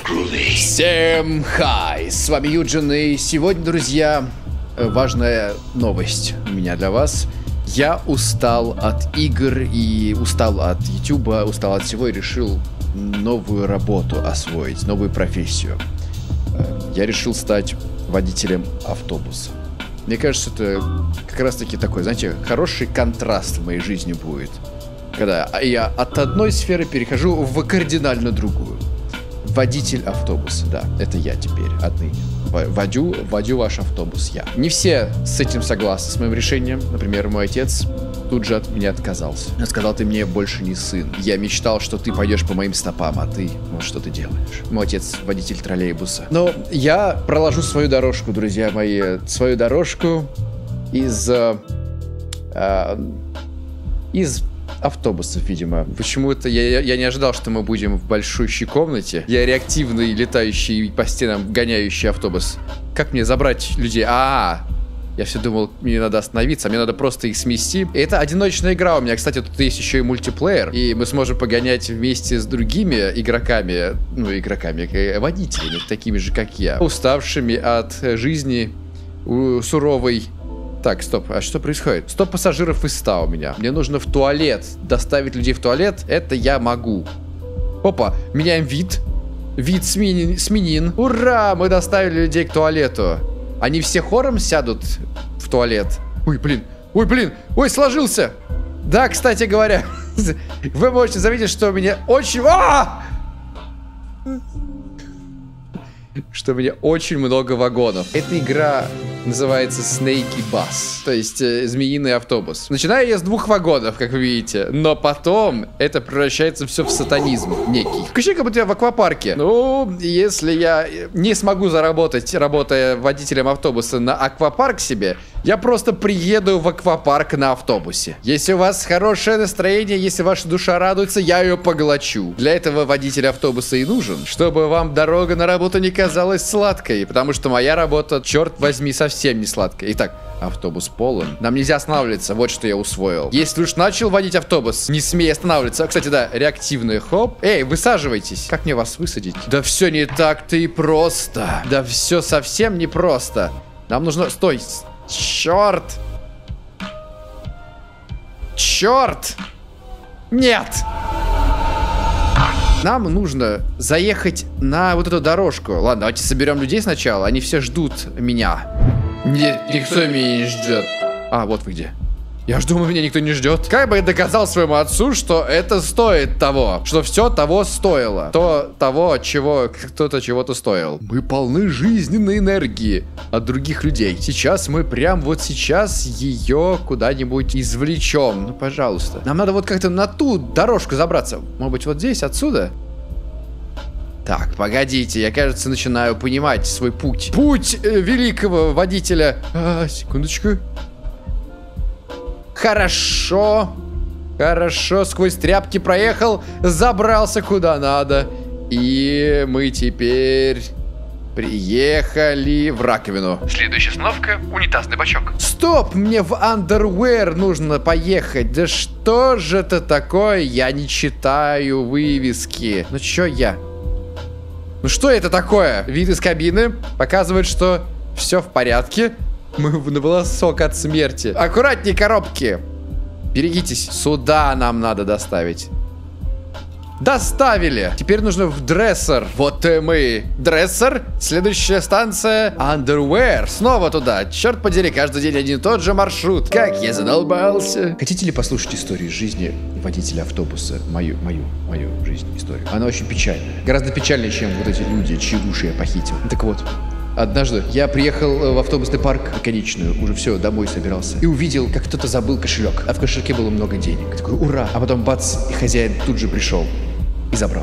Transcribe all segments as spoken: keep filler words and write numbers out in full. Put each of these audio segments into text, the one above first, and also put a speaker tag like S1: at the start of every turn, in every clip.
S1: Всем хай, с вами Юджин, и сегодня, друзья, важная новость у меня для вас. Я устал от игр и устал от ютуба, устал от всего и решил новую работу освоить, новую профессию. Я решил стать водителем автобуса. Мне кажется, это как раз таки такой, знаете, хороший контраст в моей жизни будет. Когда я от одной сферы перехожу в кардинально другую. Водитель автобуса, да, это я теперь отныне. Водю, водю ваш автобус я. Не все с этим согласны, с моим решением. Например, мой отец тут же от меня отказался. Он сказал: ты мне больше не сын. Я мечтал, что ты пойдешь по моим стопам, а ты, вот что ты делаешь. Мой отец водитель троллейбуса. Но я проложу свою дорожку, друзья мои. Свою дорожку из... Э, э, из... автобусов, видимо. Почему-то я, я не ожидал, что мы будем в большущей комнате. Я реактивный, летающий по стенам, гоняющий автобус. Как мне забрать людей? А, -а, -а. Я все думал, мне надо остановиться, а мне надо просто их смести. И это одиночная игра у меня. Кстати, тут есть еще и мультиплеер. И мы сможем погонять вместе с другими игроками. Ну, игроками, водителями, такими же, как я. Уставшими от жизни суровой. Так, стоп, а что происходит? сто пассажиров из ста у меня. Мне нужно в туалет. Доставить людей в туалет, это я могу. Опа, меняем вид. Вид сменин. сменин. Ура, мы доставили людей к туалету. Они все хором сядут в туалет. Ой, блин, ой, блин, ой, сложился. Да, кстати говоря, вы можете заметить, что у меня очень... А! Что у меня очень много вагонов. Эта игра называется Snakey Bus, то есть э, змеиный автобус. Начинаю я с двух вагонов, как вы видите, но потом это превращается все в сатанизм некий. Ощущение, как будто я в аквапарке. Ну, если я не смогу заработать, работая водителем автобуса, на аквапарк себе, я просто приеду в аквапарк на автобусе. Если у вас хорошее настроение, если ваша душа радуется, я ее поглочу. Для этого водитель автобуса и нужен, чтобы вам дорога на работу не казалась сладкой, потому что моя работа, черт возьми, совсем Совсем не сладкое. Итак, автобус полон. Нам нельзя останавливаться, вот что я усвоил. Если уж начал водить автобус, не смей останавливаться. Кстати, да, реактивный хоп. Эй, высаживайтесь. Как мне вас высадить? Да все не так-то и просто. Да все совсем не просто. Нам нужно... Стой. Черт. Черт. Нет. Нам нужно заехать на вот эту дорожку. Ладно, давайте соберем людей сначала. Они все ждут меня. Нет, никто меня не ждет. А, вот вы где. Я ж думаю, меня никто не ждет. Как бы я доказал своему отцу, что это стоит того. Что все того стоило. То того, чего кто-то чего-то стоил. Мы полны жизненной энергии от других людей. Сейчас мы прям вот сейчас ее куда-нибудь извлечем. Ну, пожалуйста. Нам надо вот как-то на ту дорожку забраться. Может быть, вот здесь, отсюда? Так, погодите, я, кажется, начинаю понимать свой путь. Путь э, великого водителя. А, секундочку. Хорошо. Хорошо, сквозь тряпки проехал, забрался куда надо. И мы теперь приехали в раковину.
S2: Следующая остановка — унитазный бачок.
S1: Стоп, мне в Underwear нужно поехать. Да что же это такое? Я не читаю вывески. Ну чё я? Ну что это такое? Вид из кабины показывает, что все в порядке. Мы на волосок от смерти. Аккуратней, коробки. Берегитесь. Сюда нам надо доставить. Доставили. Теперь нужно в дрессер. Вот и мы. Дрессер. Следующая станция Underwear. Снова туда. Черт подери, каждый день один и тот же маршрут. Как я задолбался. Хотите ли послушать историю жизни водителя автобуса? Мою, мою, мою жизнь, историю. Она очень печальная. Гораздо печальнее, чем вот эти люди, чьи души я похитил. Так вот. Однажды я приехал в автобусный парк, конечную, уже все, домой собирался. И увидел, как кто-то забыл кошелек. А в кошельке было много денег. Такой, ура! А потом бац, и хозяин тут же пришел и забрал.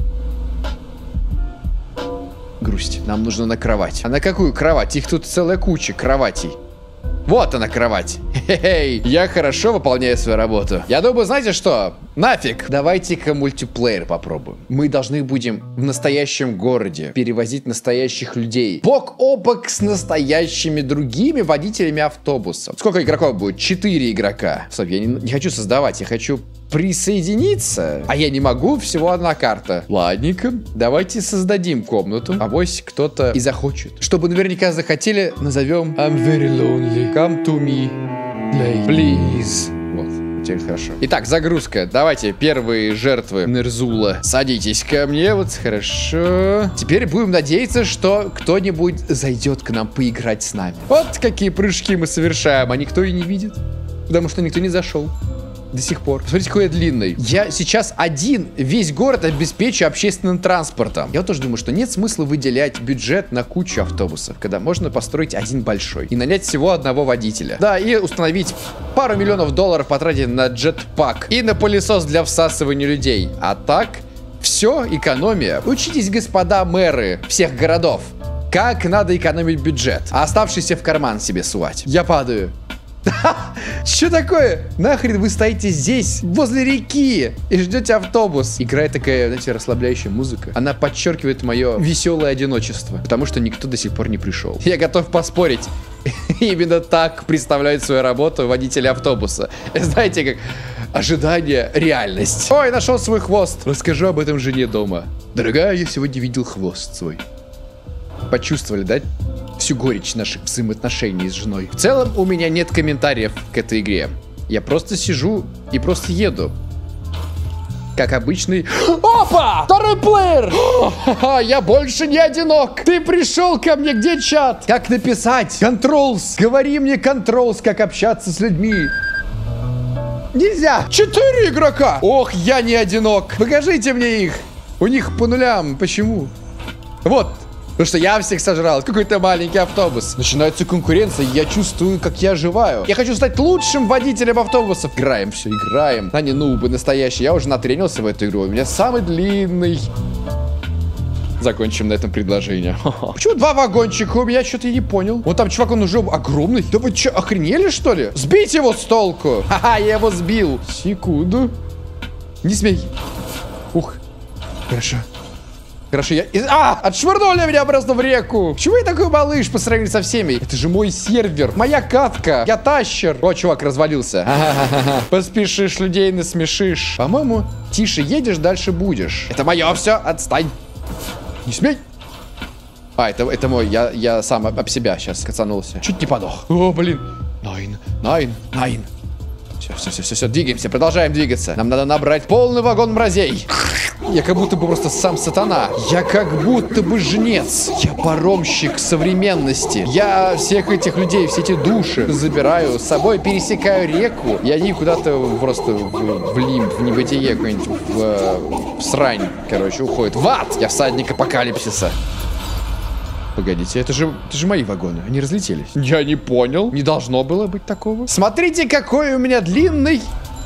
S1: Грусть. Нам нужно на кровать. А на какую кровать? Их тут целая куча кроватей. Вот она, кровать. Хе-хей. Я хорошо выполняю свою работу. Я думаю, знаете что? Нафиг! Давайте-ка мультиплеер попробуем. Мы должны будем в настоящем городе перевозить настоящих людей. Бок о бок с настоящими другими водителями автобусов. Сколько игроков будет? Четыре игрока. Стоп, я не, не хочу создавать, я хочу присоединиться. А я не могу, всего одна карта. Ладненько, давайте создадим комнату. Авось кто-то и захочет. Чтобы наверняка захотели, назовем I'm very lonely. Come to me, please. Вот, теперь хорошо. Итак, загрузка. Давайте, первые жертвы Нерзула. Садитесь ко мне, вот хорошо. Теперь будем надеяться, что кто-нибудь зайдет к нам поиграть с нами. Вот какие прыжки мы совершаем, а никто и не видит. Потому что никто не зашел. До сих пор. Смотрите, какой я длинный. Я сейчас один весь город обеспечу общественным транспортом. Я тоже думаю, что нет смысла выделять бюджет на кучу автобусов, когда можно построить один большой и нанять всего одного водителя. Да, и установить пару миллионов долларов потратить на джетпак и на пылесос для всасывания людей. А так, все экономия. Учитесь, господа мэры всех городов, как надо экономить бюджет, а оставшийся в карман себе сувать. Я падаю. Что такое? Нахрен вы стоите здесь, возле реки, и ждете автобус? Играет такая, знаете, расслабляющая музыка. Она подчеркивает мое веселое одиночество, потому что никто до сих пор не пришел. Я готов поспорить. Именно так представляют свою работу водители автобуса. Знаете, как ожидание, реальность. Ой, нашел свой хвост. Расскажу об этом жене дома. Дорогая, я сегодня видел хвост свой. Почувствовали, да? Всю горечь наших взаимоотношений с женой. В целом, у меня нет комментариев к этой игре. Я просто сижу и просто еду. Как обычный... Опа! Второй плеер! Я больше не одинок! Ты пришел ко мне, где чат? Как написать? Controls! Говори мне, Controls, как общаться с людьми. Нельзя! Четыре игрока! Ох, я не одинок! Покажите мне их! У них по нулям. Почему? Вот. Потому что я всех сожрал. Какой-то маленький автобус. Начинается конкуренция. Я чувствую, как я оживаю. Я хочу стать лучшим водителем автобусов. Играем, все, играем. А не нубы настоящие. Я уже натренился в эту игру. У меня самый длинный. Закончим на этом предложение. Почему два вагончика? У меня что-то не понял. Вот там чувак, он уже огромный. Да вы что, охренели, что ли? Сбить его с толку. Ха-ха, я его сбил. Секунду. Не смей. Ух. Хорошо. Хорошо, я... А! Отшвырнули меня просто в реку! Почему я такой малыш по сравнению со всеми? Это же мой сервер, моя катка. Я тащер. О, чувак развалился. Поспешишь, людей насмешишь. По-моему, тише едешь, дальше будешь. Это мое все, отстань. Не смей. А, это, это мой, я, я сам об себя сейчас кацанулся. Чуть не подох. О, блин. Найн, найн, найн. Все, все, все, все, все, двигаемся, продолжаем двигаться. Нам надо набрать полный вагон мразей. Я как будто бы просто сам сатана. Я как будто бы жнец. Я паромщик современности. Я всех этих людей, все эти души забираю с собой, пересекаю реку. И они куда-то просто в, в лимб, в небытие какой-нибудь, в, в срань, короче, уходят. В ад! Я всадник апокалипсиса. Погодите, это же, это же мои вагоны, они разлетелись. Я не понял, не должно было быть такого. Смотрите, какой у меня длинный...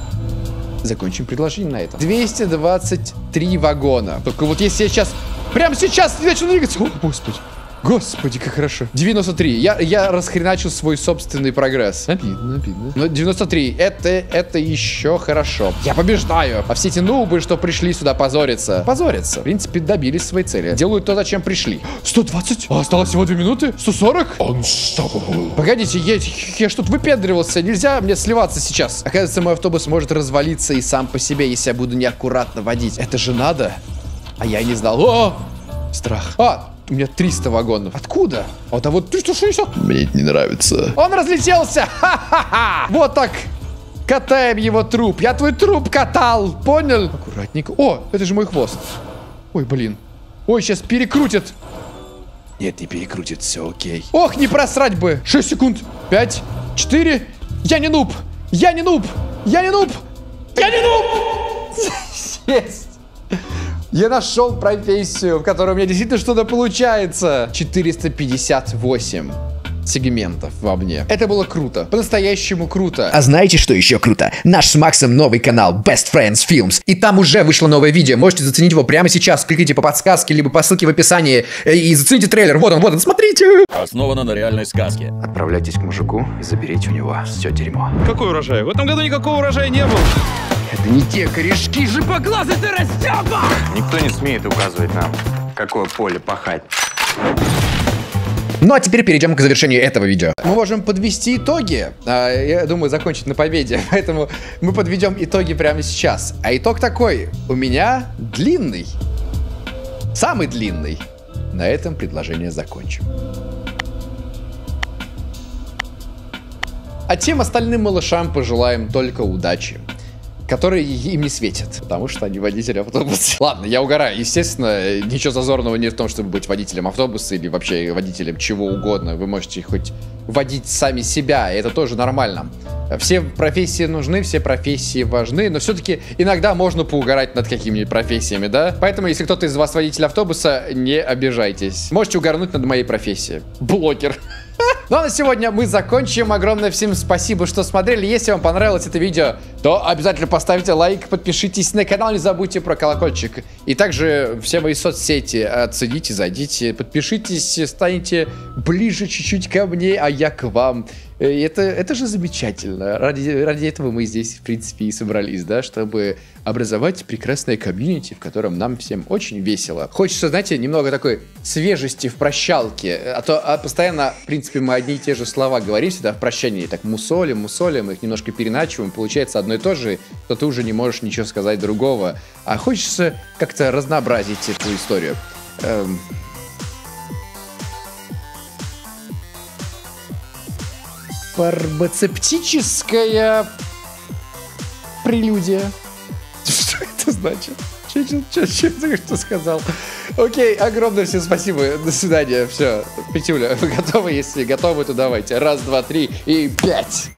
S1: Закончим предложение на этом. двести двадцать три вагона. Только вот если я сейчас, прямо сейчас не начну двигаться... О, господи. Господи, как хорошо. девяносто три. Я, я расхреначил свой собственный прогресс. Обидно, обидно. Но девяносто три. Это, это еще хорошо. Я побеждаю. А все эти нубы, что пришли сюда позориться, позорятся. В принципе, добились своей цели. Делают то, зачем пришли. сто двадцать. А осталось всего две минуты. сто сорок. Unstoppable. Погодите, я, я ж тут выпендривался. Нельзя мне сливаться сейчас. Оказывается, мой автобус может развалиться и сам по себе, если я буду неаккуратно водить. Это же надо. А я не знал. О! Страх. А! У меня триста вагонов. Откуда? Вот, а вот триста шестьдесят.
S3: Мне это не нравится.
S1: Он разлетелся. Ха-ха-ха. Вот так. Катаем его труп. Я твой труп катал. Понял? Аккуратненько. О, это же мой хвост. Ой, блин. Ой, сейчас перекрутит. Нет, не перекрутит. Все окей. Ох, не просрать бы. шесть секунд. пять, четыре. Я не нуб. Я не нуб. Я не нуб. Я не нуб. Есть. Я нашел профессию, в которой у меня действительно что-то получается. четыреста пятьдесят восемь. сегментов во мне. Это было круто. По-настоящему круто.
S3: А знаете, что еще круто? Наш с Максом новый канал Best Friends Films. И там уже вышло новое видео. Можете заценить его прямо сейчас. Кликните по подсказке, либо по ссылке в описании. И зацените трейлер. Вот он, вот он, смотрите.
S4: Основано на реальной сказке.
S1: Отправляйтесь к мужику и заберите у него все дерьмо.
S5: Какой урожай? В этом году никакого урожая не было.
S1: Это не те корешки же по глазу ты растёпа!
S6: Никто не смеет указывать нам, какое поле пахать.
S3: Ну а теперь перейдем к завершению этого видео.
S1: Мы можем подвести итоги. А, я думаю, закончить на победе. Поэтому мы подведем итоги прямо сейчас. А итог такой. У меня длинный. Самый длинный. На этом предложение закончим. А тем остальным малышам пожелаем только удачи, которые им не светят, потому что они водители автобуса. Ладно, я угораю. Естественно, ничего зазорного нет в том, чтобы быть водителем автобуса или вообще водителем чего угодно. Вы можете хоть водить сами себя, и это тоже нормально. Все профессии нужны, все профессии важны, но все-таки иногда можно поугарать над какими-нибудь профессиями, да? Поэтому, если кто-то из вас водитель автобуса, не обижайтесь. Можете угарнуть над моей профессией. Блогер. Ну а на сегодня мы закончим. Огромное всем спасибо, что смотрели. Если вам понравилось это видео, то обязательно поставьте лайк, подпишитесь на канал, не забудьте про колокольчик. И также все мои соцсети оцените, зайдите, подпишитесь, станете ближе чуть-чуть ко мне, а я к вам. Это, это же замечательно. Ради, ради этого мы здесь, в принципе, и собрались, да, чтобы образовать прекрасное комьюнити, в котором нам всем очень весело. Хочется, знаете, немного такой свежести в прощалке, а то а постоянно, в принципе, мы одни и те же слова говорим всегда в прощании, так мусолим, мусолим, их немножко переначиваем, получается одно и то же, то ты уже не можешь ничего сказать другого, а хочется как-то разнообразить эту историю. Эм... Фармацевтическая прелюдия. Что это значит? Что, что, что, что, что сказал? Окей, огромное всем спасибо. До свидания. Все, Петюля, вы готовы? Если готовы, то давайте. Раз, два, три и пять.